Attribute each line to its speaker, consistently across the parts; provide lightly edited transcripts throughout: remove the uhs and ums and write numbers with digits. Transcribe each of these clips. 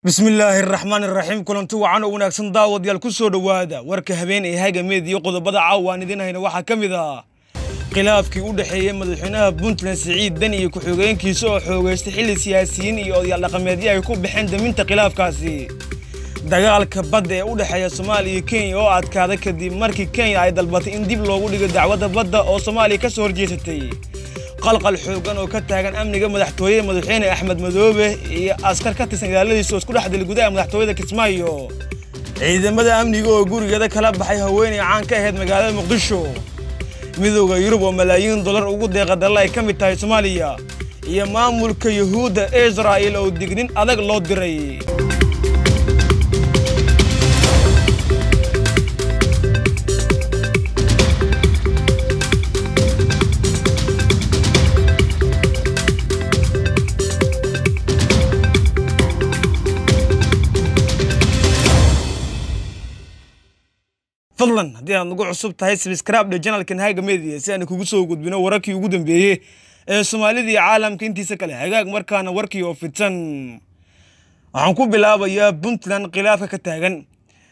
Speaker 1: بسم الله الرحمن الرحيم كلنتو وعنا وناكسن داود يال كسو دوادا وركا هبين اي هاغا ميديو قodobada caawaanidina hayna waxa kamid ah khilaafkii u dhaxeeyay madaxweynaha Puntland Saciid Dani iyo ku-xigeenkiisa oo xoogeystay xilli siyaasiyiin iyo odayaal dhaqameedyo ay ku bixeen daminta khilaafkaasi dagaalka badda ee u dhaxeeya Soomaaliya iyo Kenya oo adkaaday kadib markii Kenya ay dalbatay in dib loogu dhigo dacwadda badda oo Soomaaliya ka soo horjeesatay qalqal xoogan oo ka taagan amniga madaxweyne Axmed Madoobe iyo askar ka tirsan ilaaladiisa isku dhaxdil gudaha madaxtooyada Kismaayo ciidamada amniga oo gurigeeda kala baxay haweeney caan ka ahayd magaalada Muqdisho midowga Yurub oo malaayiin dollar ugu deeqa dalal ay ka mid tahay Soomaaliya iyo maamulka Yahuuda Israa'iil oo dignin adag loo diray فضلاً هذه نقول عصب تهاي سبسكرايب للقناة كان هاي جميل سأنا كوجسو قد بنا وراكي وجودن بيه الصومالي دي عالم كنتي سكله هاي مركان وركي وفتن عنكو بلابا يا بنتلان خلافة كتاعن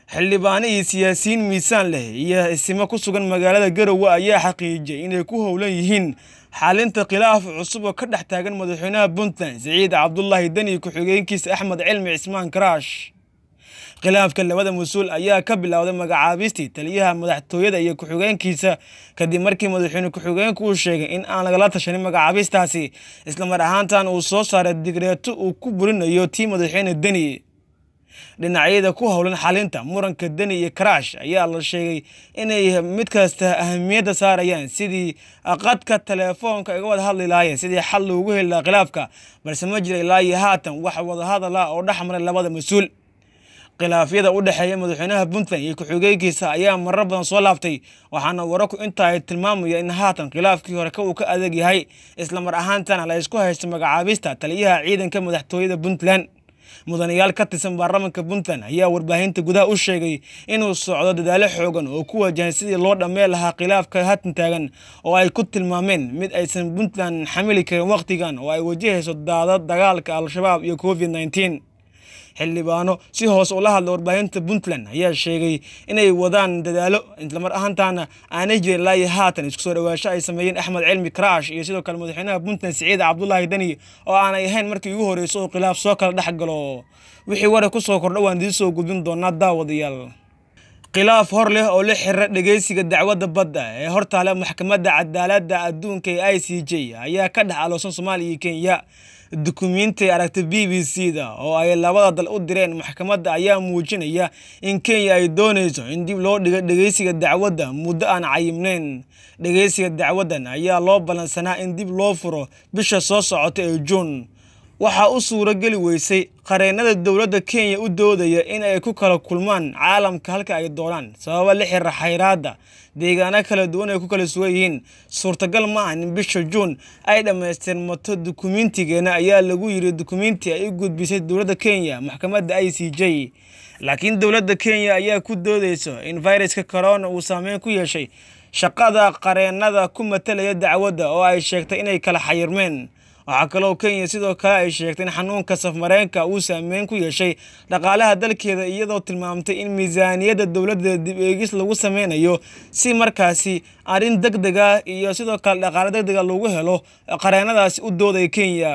Speaker 1: حلباني سياسيين ميسان له يا السما كوسوغن مقالة جروا يا حقيقي إن يكون هوليهن حالين تخلاف عصب وكده تاعن مدحونا بنتلان سعيد عبد الله الدني كحجين كيس أحمد علمي عثمان كراش khilaaf kan labada mas'uul ayaa ka bilowday magacaabistii taliyaha madaxtooyada iyo ku-xigeenkiisa kadib markii madaxweyne ku-xigeenku uu sheegay in aan laga tashanin magacaabistaasi isla mar ahaantan uu soo saaray digreeto uu ku burinayo tii madaxweyne Dani dhinacyada ku howlan xalinta muranka Dani iyo Karash ayaa la sheegay inay mid kasta ahamiyada saarayaan sidii qadka telefoonka ay wada hadli lahaayeen sidii xal loogu heli lahaa khilaafka balse ma jiro ilaa haatan wax wada hadal ah oo dhaxmaray labada mas'uul khilaafyada u dhaxeeya madaxweynaha Puntland iyo ku-xigeenkiisa ayaa marar badan soo laaftay waxaana wararku inta ay tilmaamayaan in haatan khilaafkii hore uu ka adag yahay isla mar ahaantan la isku haysto magacaabista taliyaha ciidanka madaxtooyada Puntland mudanayaal ka tirsan baarlamaanka Puntland ayaa warbaahinta gudaha u sheegay inuu socdo dadaalo xoogan oo ku wajahan sidii loo dhammeyn lahaa khilaafka haatan taagan oo ay ku tilmaameen mid aysan Puntland xamili karin waqtigan oo ay wajahayso dagaalka Al-Shabaab iyo COVID-19 xildhibaano si hoos u la hadla warbaahinta Puntland ayaa sheegay inay wadaan dadaalo inta mar ahaantaana aanay jirin ilaa haatan isku soo dhawaasho ay sameeyeen Axmed Cilmi Karash iyo sidoo kale madaxweynaha Puntland Saciid Cabdullaahi Dani oo aanay ahayn markii ugu horeysay oo khilaaf soo kala dhaxgalo wixii war ku soo kordhay waan idin soo gudbin doonaa daawadayaal khilaaf hor leh oo la xiriira dhageysiga dacwadda badda ee hortaale maxkamadda cadaaladda adduunka ee ICJ ayaa ka dhaxaloosan Soomaaliya iyo Kenya dukumeenti aragtay BBC-da oo ay labada dal u direen maxkamadda ayaa muujinaya in Kenya ay doonayso in dib loo dhigo dhageysiga dacwadda muddo aan cayimnayn dhageysiga dacwaddan ayaa loo balansanaa in dib loo furo bisha soo socota ee June waxa uu suuragali weysay qareenada dawladda Kenya u doodaya in ay ku kala kulmaan caalamka halka ay doonaan sabab la xiriira xayiraadda deegaana kala duwan ay ku kala sugan suurtagal ma aha in bisha June ay dhameystirmato dukumeentigeena ayaa lagu yiri dukumeenti ay u gudbisay dawladda Kenya maxkamadda ICJ laakiin dawladda Kenya ayaa ku doodayso in viruska corona uu saameyn ku yeeshay shaqada qareenada ku matalaya dacwadda oo ay sheegtay inay kala xayirmeen waxa kale oo Kenya sidoo kale ay sheegtay in xanuunka safmareenka uu saameyn ku yeeshay dhaqaalaha dalkeeda iyadoo tilmaamtay in miisaaniyadda dawladda dib eegis lagu sameynayo si markaasi arin degdeg ah iyo sidoo kale dhaqaale degdeg ah lagu helo qareenadaas u dooday Kenya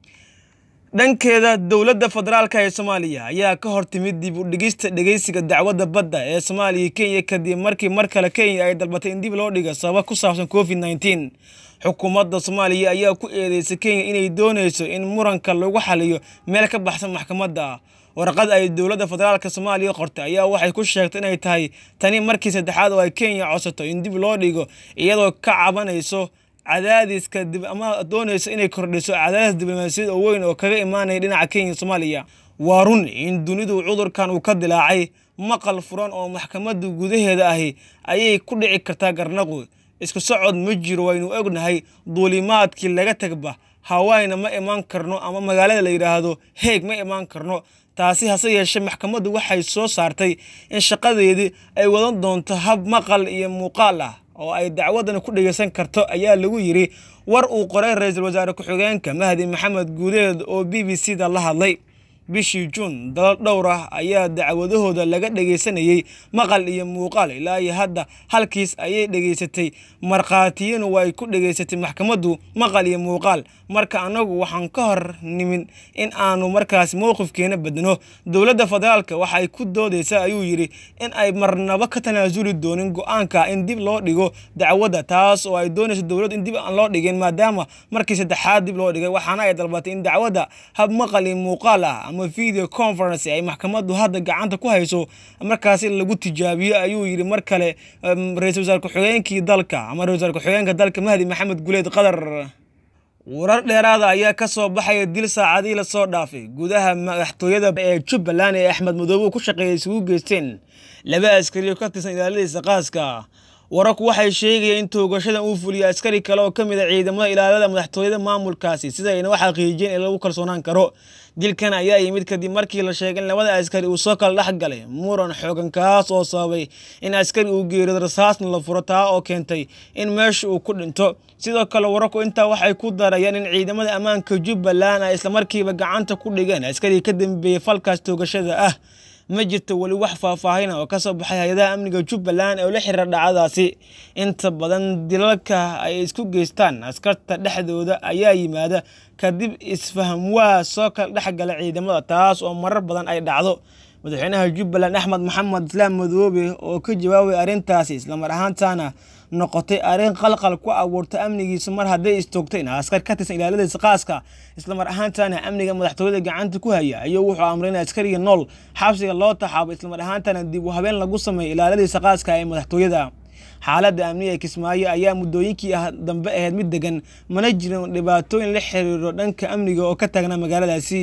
Speaker 1: dhankeeda dawladda federaalka ee Soomaaliya ayaa ka hortimid dib u dhigista dhageysiga dacwadda badda ee Soomaaliya iyo Kenya kadib markii mar kale Kenya ay dalbatay in dib loo dhigo sabab ku saabsan COVID-19 xukuumadda Soomaaliya ayaa ku eedeysay Kenya inay doonayso in muranka lagu xaliyo meel ka baxsan maxkamadda warqad ay dawladda federaalka Soomaaliya qortay ayaa waxay ku sheegtay inay tahay tani markii saddexaad oo ay Kenya codsato in dib loo dhigo iyadoo ka cabanayso cadaadiska dib ama doonayso inay kordhiso cadaadis diblomaasiyad oo weyn oo kaga imaanaya dhinaca Kenya Soomaaliya waa run in dunidu cudurkan uu ka dilaacay maqal furan oo maxkamadda gudaheeda ahi ayay ku dhici kartaa garnaqo isku socod ma jiro waynu ognahay duulimaadkii laga tagba hawayna ma iman karno ama magaalada la yiraahdo Hague ma iman karno taasi hase yeeshee maxkamaddu waxay soo saartay in shaqadeedii ay wadan doonto hab maqal iyo muuqaal ah oo ay dacwadan ku dhageysan karto ayaa lagu yiri war uu qoray ra'iisul wasaare ku-xigeenka Mahdi Maxamed Guuleed oo BBC-da la hadlay bishii Juun dalal dhowr ah ayaa dacwadahooda laga dhageysanayay maqal iyo muuqaal ilaa iyo hadda halkiis ayay dhageysatay marqaatiyiin way ku dhageysatay maxkamaddu maqal iyo muuqaal marka anagu waxaan ka hor nimin in aanu markaas mowqifkeena badno dowladda federaalka waxa ay ku doodaysaa ayuu yiri in ay marnaba ka tanaasuli doonin go'aanka in dib loo dhigo dacwadda taas oo ay doonayso dowladda in dib aan loo dhigin maadaama markii saddexaad dib loo dhigay waxaana ay dalbatay in dacwadda hab maqal iyo muuqaal ah ama video conference ay maxkamaddu hadda gacanta ku hayso markaas lagu tijaabiyo ayuu yiri mar kale ra'iisul wasaarka xogeenkii dalka ama ra'iisul wasaarka xogeenka dalka Mahdi Maxamed Guleed Qadar warar dheeraad ah ayaa ka soo baxay dil saacadii la soo dhaafay gudaha madaxtooyada ee Jubbaland ee Axmed Madoobe ku shaqeeyay isugu geysteen laba askari oo ka tirsan ilaaladiisa qaaska wararku waxay sheegayeen in toogashadan uu fuliyay askari kale oo kamid ah ciidamada ilaalada madaxtooyada maamulkaasi sida ay waxa qiijeen in lagu kalsoonaan karo dilkan ayaa yimid kadib markii la sheegay in labada askari uu soo kala dhaxgalay muran xoogan kaas oo sababay in askari uu geeriyo rasaasna la furo taa oo keentay in meesha uu ku dhinto sidoo kale wararku intaa waxay ku darayeen in ciidamada ammaanka Jubbaland ay isla markiiba gacanta ku dhigeen askari ka dambeeyay falkaas toogashada ah ma jirto wali wax faahfaahin oo ka soo baxay hay'adaha amniga Jubbaland oo la xiriira dhacdadaasi inta badan dilalka ay isku geystaan askarta dhexdooda ayaa yimaada kadib isfaham waa soo kala dhaxgala ciidamada taas oo marar badan ay dhacdo madaxweynaha Jubbaland Axmed Maxamed Islaam Madoobe oo ka jawaabay arintaasi isla mar ahaantaana noqotay arin qalqal ku abuurtay amnigiisa mar haday istoogtay askar ka tirsan ilaaladiisa qaaska isla mar ahaantaana amniga madaxtooyada gacanta ku haya ayuu wuxuu amray in askariga nool xabsiga loo taxaabo isla mar ahaantaana dib u habeen lagu sameeyo ilaaladiisa qaaska ee madaxtooyada xaaladda amniga Kismaayo ayaa muddooyinkii dambe ahayd mid degan mana jirin dhibaatooyin la xiriiro dhanka amniga oo ka taagna magaaladaasi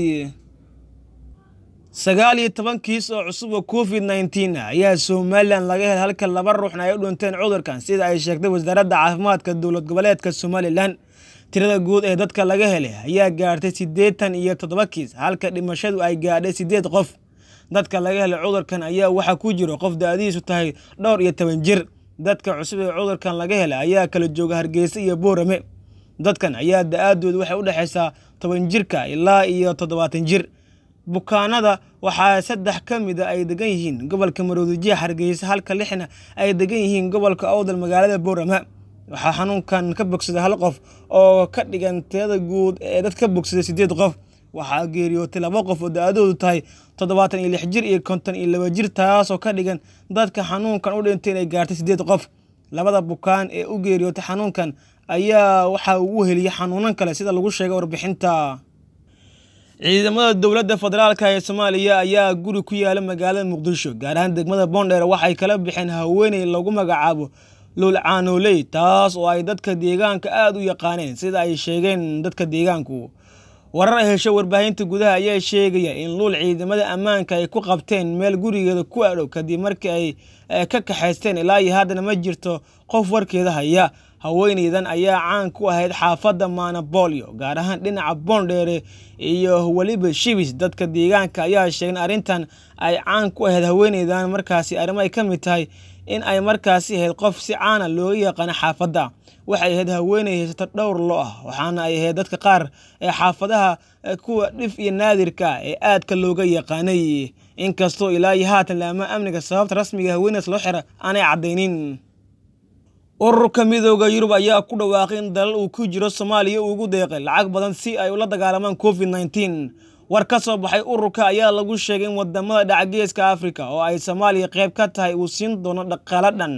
Speaker 1: 19 kiis oo cusub oo COVID-19 ayaa Soomaaliland laga helay halka laba ruuxna ay u dhinteen cudurkan sida ay sheegtay wasaaradda caafimaadka dowlad goboleedka Soomaaliland tirada guud ee dadka laga helay ayaa gaartay 87 kiis halka dhimashadu ay gaadhay 8 qof dadka laga helay cudurkan ayaa waxa ku jira qof da'diisu tahay dhowr iyo 10 jir dadka cusub ee cudurkan laga helay ayaa kala jooga Hargeysa iyo Boorame dadkan ayaa da'adoodu waxay u dhaxaysaa 10 jirka ilaa iyo 70 jir bukaanada waxaa saddex kamid ay degan yihiin gobolka Maroodiyo Hargeysa halka lixna ay degan yihiin gobolka Awdal magaalada Boorama waxa xanuunkan ka bogsaday hal qof oo ka dhigan tirada guud ee dadka bogsaday 8 qof waxa geeriyootay laba qof oo da'adoodu tahay 76 jir iyo 52 jir taas oo ka dhigan dadka xanuunkan u dhintay inay gaartay 8 qof labada bukaan ee u geeriyootay xanuunkan ayaa waxa uu heliyay xanuunan kale sida lagu sheegay warbixinta ciidamada dowladda federaalka ee Soomaaliya ayaa guri ku yaala magaalada Muqdisho gaar ahaan degmada Boondheer waxay kala bixeen haweeney lagu magacaabo Luul Caanooley taas oo ay dadka deegaanka aad u yaqaaneen sida ay sheegeen dadka deegaanku warar hesho warbaahinta gudaha ayaa sheegaya in Luul ciidamada ammaanka ay ku qabteen meel gurigeeda ku adhow kadib markii ay ka kaxaysteen ilaa iyo haddana ma jirto qof warkeeda haya haweeneydan ayaa caan ku ahayd xaafadda Manabolio gaar ahaan dhinaca Boondheer iyo waliba Shibis dadka deegaanka ayaa sheegay arintan ay caan ku ahayd haweeneydan markaasi arimo ay kamid tahay in ay markaasi ahayd qof si caan ah loo yaqaan xaafadda waxay ahayd haweeney haysata dhowr lo ah waxaana ay ahayd dadka qaar ee xaafadaha kuwa dhif iyo naadirka ee aadka looga yaqaanay inkastoo ilaa iyo haatan lama amniga sababta rasmiga haweeneyda loo xira aanay cadeynin ururka midowga Yurub ayaa ku dhawaaqay in dalal uu ku jiro Soomaaliya ugu deeqay lacag badan si ay ula dagaalamaan COVID-19 war ka soo baxay ururka ayaa lagu sheegay in wadamada dhacageeska Afrika oo ay Soomaaliya qayb ka tahay uu siin doono dhaqaale dhan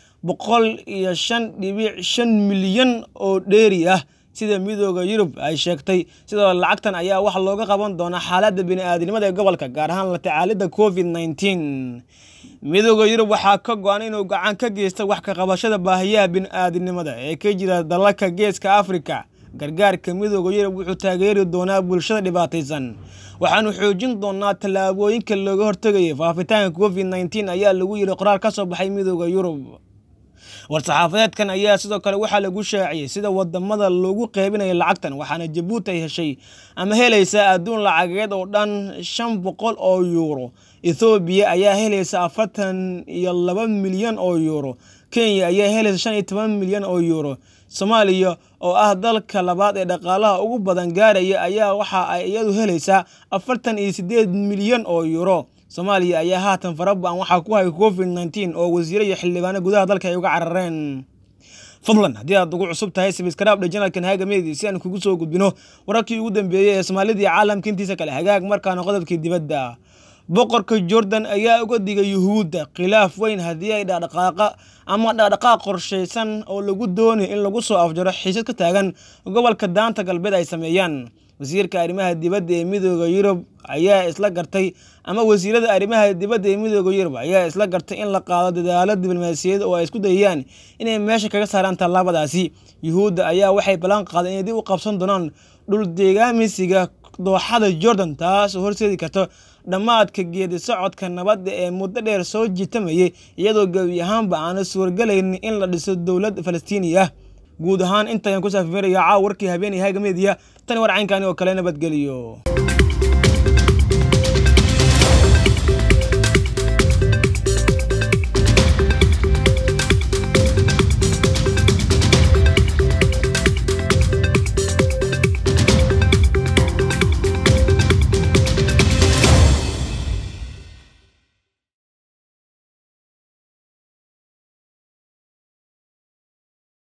Speaker 1: 105.5 milyan oo dheeri ah sida midowga Yurub ay sheegtay sidoo lacagtan ayaa wax looga qaban doona xaaladda bini'aadanimada ee gobolka gaar ahaan la tacaalida COVID-19 midowga Yurub waxa ka go'an inuu gacan ka geysto wax ka qabashada baahiyaha bini'aadanimada ee ka jira dalalka geeska Afrika gargaarka midowga Yurub wuxuu taageeri doonaa bulshada dhibaataysan waxaanu xoojin doonaa tallaabooyinka looga hortagayo faafitaanka COVID-19 ayaa lagu yiri qoraal ka soo baxay midowga Yurub warsaxaafadeedkan ayaa sidoo kale waxa lagu shaaciyay sida wadamada loogu qeybinayo lacagtan waxaana Djibouti ay heshay ama helaysa aduun lacageed oo dhan 500 oo euro Ethiopia ayaa helaysa 42 milyan oo euro Kenya ayaa helaysa 15 milyan oo euro Soomaaliya oo ah dalka labaad ee dhaqaalaha ugu badan gaaraya ayaa waxa ay iyadu helaysaa 48 milyan oo euro. Soomaaliya ayaa haatan farabaan waxa ku hay COVID-19 oo wasiiro iyo xildhibaano gudaha dalka ay uga carareen. fadlan haddii aad ugu cusub tahay subscribe channelkan Haga Media si aan kugu soo gudbino wararkii ugu dambeeyay ee Soomaalida iyo caalamka intiisa kale hagaag markaan qodobkii dibadda. boqorka Jordan ayaa uga digay Yuhuudda khilaaf weyn haddii ay dhaqdhaqaaq qorsheysan oo lagu doonayo in lagu soo afjaro xiisad ka taagan gobolka Daanta Galbeed ay sameeyaan. wasiirka arrimaha dibadda ee Midowga Yurub ayaa isla gartay wasiirada arrimaha dibadda ee Midowga Yurub ayaa isla gartay in la qaado dadaallada diblomaasiyadeed oo ay isku dayayaan inay meesha kaga saaraan tallaabadaasi. Yuhuudda ayaa waxay ballan qaadeen inay dib u qabsan doonaan dhul deegaamisiga dooxada Jordan, taas oo horseedi karta dhamaadka geedi socodka nabadda ee muddo dheer soo jiitamayay, iyadoo gabi ahaanba aan suuragalayn in la dhiso dowlad Falastiini ah. guud ahaan intaan ku saafmeeraya warkii habeenay Haga Media tan war caynkaani oo kale nabadgeliyo.